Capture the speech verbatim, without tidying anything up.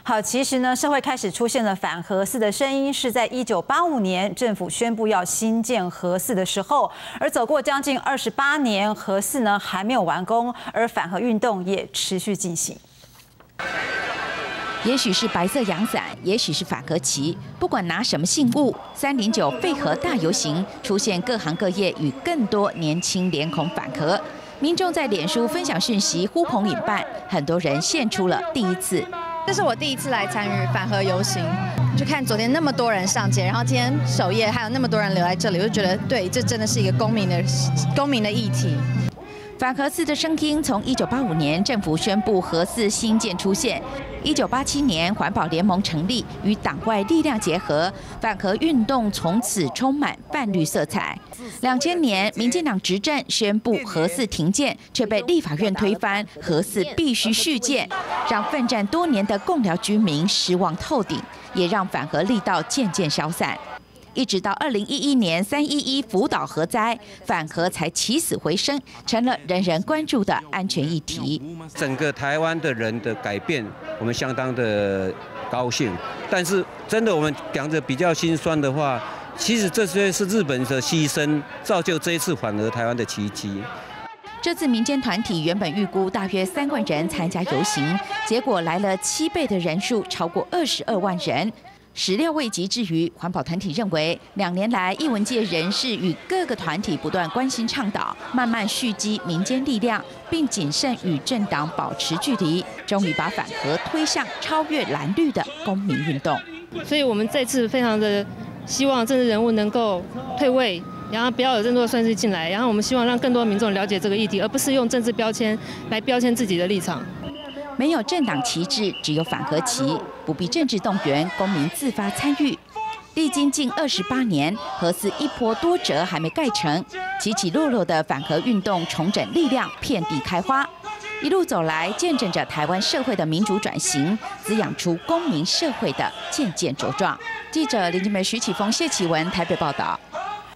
好，其实呢，社会开始出现了反核四的声音，是在一九八五年政府宣布要新建核四的时候，而走过将近二十八年，核四呢还没有完工，而反核运动也持续进行。 也许是白色阳伞，也许是反核旗，不管拿什么信物，三零九废核大游行出现各行各业与更多年轻脸孔反核，民众在脸书分享讯息，呼朋引伴，很多人献出了第一次。 这是我第一次来参与反核游行，就看昨天那么多人上街，然后今天首页还有那么多人留在这里，我就觉得对，这真的是一个公民的公民的议题。 反核四的声音从一九八五年政府宣布核四新建出现，一九八七年环保联盟成立，与党外力量结合，反核运动从此充满泛绿色彩。两千年民进党执政宣布核四停建，却被立法院推翻，核四必须续建，让奋战多年的贡寮居民失望透顶，也让反核力道渐渐消散。 一直到二零一一年三一一福岛核灾，反核才起死回生，成了人人关注的安全议题。 整个台湾的人的改变，我们相当的高兴。但是，真的我们讲着比较心酸的话，其实这些是日本的牺牲，造就这一次反核台湾的奇迹。 这次民间团体原本预估大约三万人参加游行，结果来了七倍的人数，超过二十二万人。 始料未及之余，环保团体认为，两年来艺文界人士与各个团体不断关心倡导，慢慢蓄积民间力量，并谨慎与政党保持距离，终于把反核推向超越蓝绿的公民运动。 所以，我们这次非常的希望政治人物能够退位，然后不要有更多的算计进来，然后我们希望让更多民众了解这个议题，而不是用政治标签来标签自己的立场。 没有政党旗帜，只有反核旗，不必政治动员，公民自发参与。历经近二十八年，核四一波多折还没盖成，起起落落的反核运动重整力量遍地开花。一路走来，见证着台湾社会的民主转型，滋养出公民社会的渐渐茁壮。记者林金梅、徐启峰、谢启文台北报道。